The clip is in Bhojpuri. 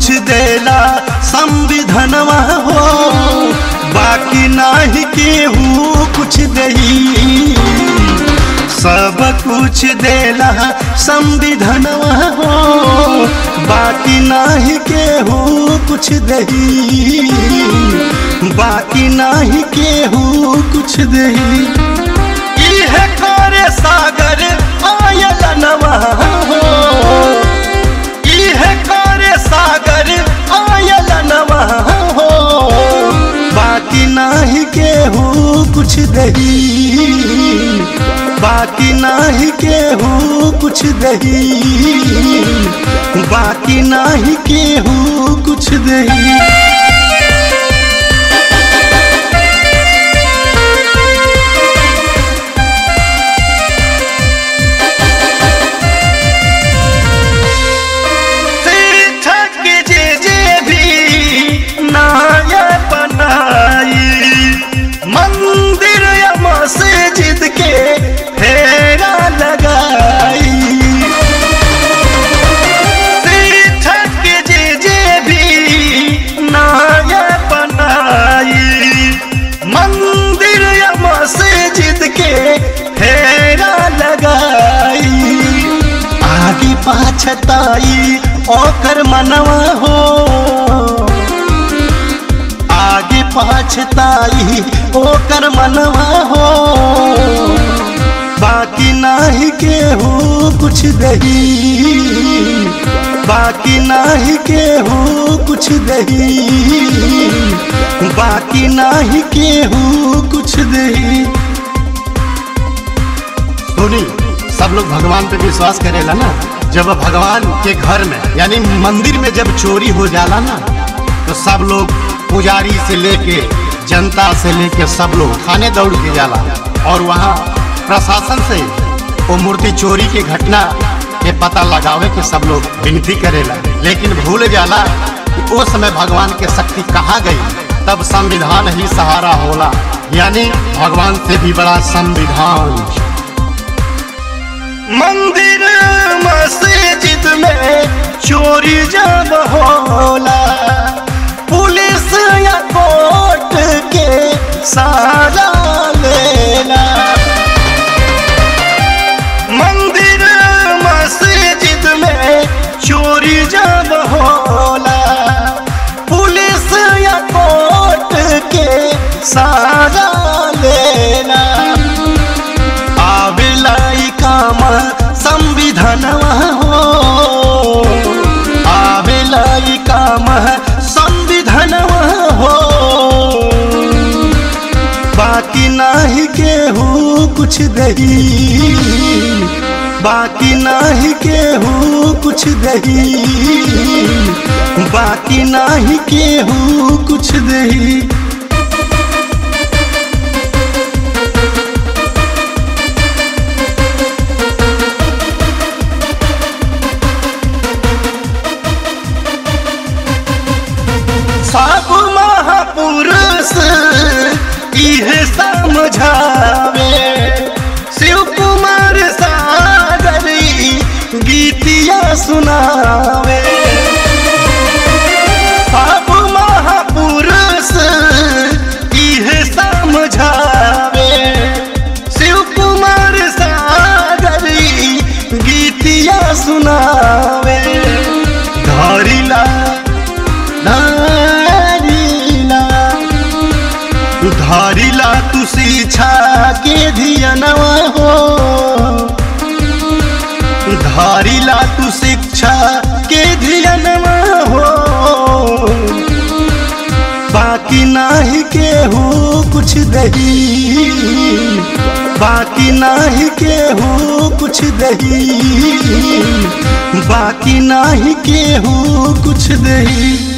कुछ देला संविधानवा हो, बाकी नाही केहू कुछ दही। सब कुछ देला संविधानवा हो, बाकी नाही केहू कुछ दही, बाकी नाही केहू कुछ दही। इहे करे सागर आयल नवा हो, इहे करे सागर आयल नवा हो, बाकी नाही केहू कुछ दही, बाकी नाही केहू कुछ दही, बाकी नाही केहू कुछ दही। मंदिर या मस्जिद के फेरा लगाई, शिक्षक जे भी नया बनाई। मंदिर या मस्जिद के फेरा लगाई, आगे पाछताई ओकर मनवा हो, आगे पाछताई ओकर मनवा हो, बाकी नाही केहू कुछ दही, बाकी नाही केहू कुछ दही, बाकी नाही केहू कुछ दही। सुनी, सब लोग भगवान पे विश्वास करेला ना। जब भगवान के घर में यानी मंदिर में जब चोरी हो जाला ना, तो सब लोग पुजारी से लेके जनता से लेके सब लोग थाने दौड़ के जाला और वहाँ प्रशासन से वो मूर्ति चोरी की घटना के पता लगावे के सब लोग विनती करेला। लेकिन भूल जाला कि उस समय भगवान के शक्ति कहाँ गई। तब संविधान ही सहारा होला, यानी भगवान से भी बड़ा संविधान। मंदिर मस्जिद में चोरी जब होला, पुलिस या कोर्ट के सहारा लेला। मंदिर मस्जिद में चोरी जब होला, पुलिस या कोर्ट के सहारा लेला। आवेला ई काम संविधानवा हो, आवेला ई काम संविधानवा हो, बाकी नाही केहू कुछ दही, बाकी नाही केहू कुछ दही, बाकी नाही केहू कुछ दही। सब महापुरुष इहे समझावे, शिव कुमार सागर गीतिया सुनावे। सब महापुरुष इहे समझावे, शिव कुमार सागर गीतिया सुनावे। धरिला धरिला तू शिक्षा के धियनवा हो, धरिला तू शिक्षा के धियनवा हो, बाकी नाही केहू कुछ दही, बाकी नाही केहू कुछ दही, बाकी नाही केहू कुछ दही।